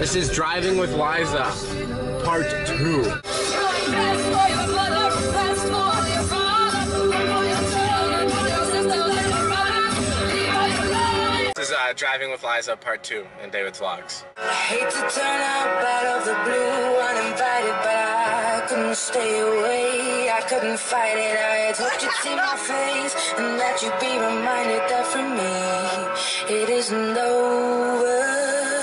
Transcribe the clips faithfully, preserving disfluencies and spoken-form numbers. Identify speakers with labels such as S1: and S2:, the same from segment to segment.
S1: This is Driving with Liza, part two. This is uh, Driving with Liza, part two, in David's Vlogs.
S2: I hate to turn up out of the blue, uninvited, but I couldn't stay away. I couldn't fight it. I had hoped you'd see my face, and that you'd be reminded that for me, it isn't over.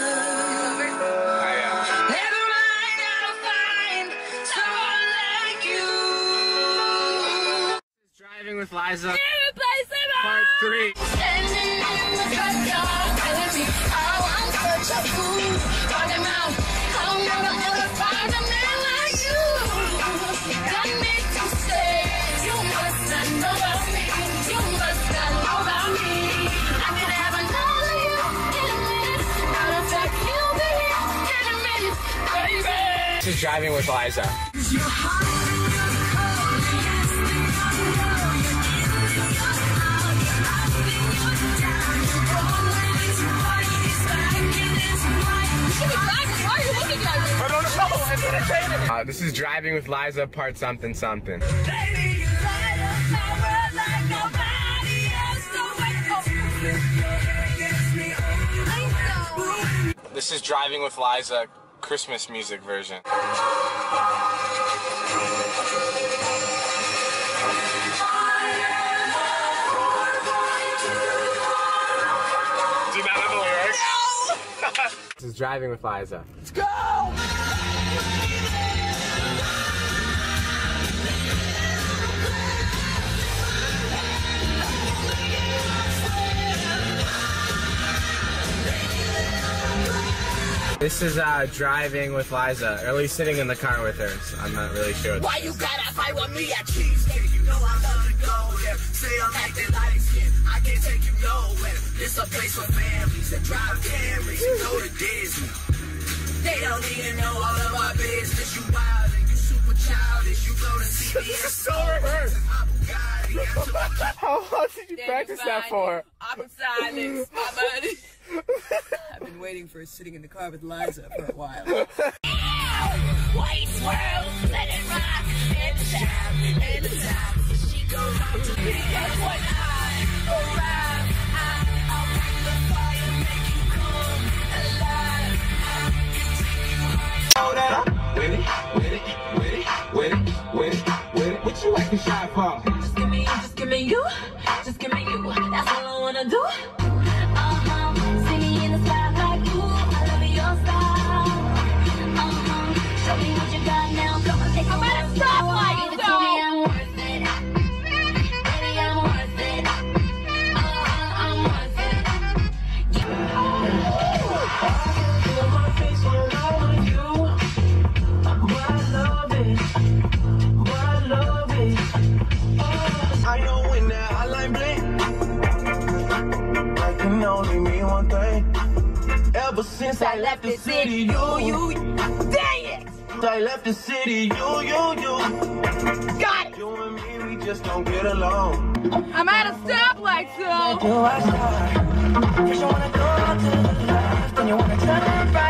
S1: Driving with Liza, part three.
S2: Standing in the truck yard, telling me how I'm such a fool. Talking about how I'm never ever find a man like you. Got me to say, you must not know about me. You must not know about me. I could have another you in a minute. Matter of fact, you'll be here in a minute, baby.
S1: This is Driving with Liza. Uh, this is Driving with Liza, part something something. This is Driving with Liza, Christmas music version. Do you not know the lyrics? No! This is Driving with Liza. Let's go! This is uh, Driving with Liza, or at least sitting in the car with her, so I'm not really sure.
S2: Why you gotta fight with me at cheesecake? You know I love to go there. Say I'm acting light skin, I can't take you nowhere. This a place for families that drive Camrys and go to Disney. They don't even know all of our business. You wild and you super childish. You go to C B S.
S1: This is so rehearsed. How long did you
S3: Stand
S1: practice that
S3: beside
S1: for?
S3: me. Awkward silence, my buddy. I've been waiting for sitting in the car with Liza for a while.
S2: White swirl, let it rock, and the sound, and the sound. She goes out to me, that's when I arrive. I, I'll bring the fire, make you come alive. I can take you high.
S1: Oh, that with it, with it, with it, with it, with it, with it. What you acting shy for?
S2: Just give me you, just give me you, just give me you. That's all I wanna do. Uh-huh, see me in the sky like you. I love your style. Uh-huh, show me what you got now. Come on, take a ride.
S3: Stop like
S2: Baby, I'm worth it. Baby, I'm worth it. Uh-huh, I'm worth it. Feel my face all over you. But I love it. But I love it.
S4: I know when that hotline bling, I can only mean one thing. Ever since I left the city, you, you,
S3: Dang it!
S4: I left the city, you, you, you.
S3: Got it!
S4: You and me, we just don't get along.
S3: I'm at a stoplight, so...
S2: Do I start? First you wanna go to the left, then you wanna turn right.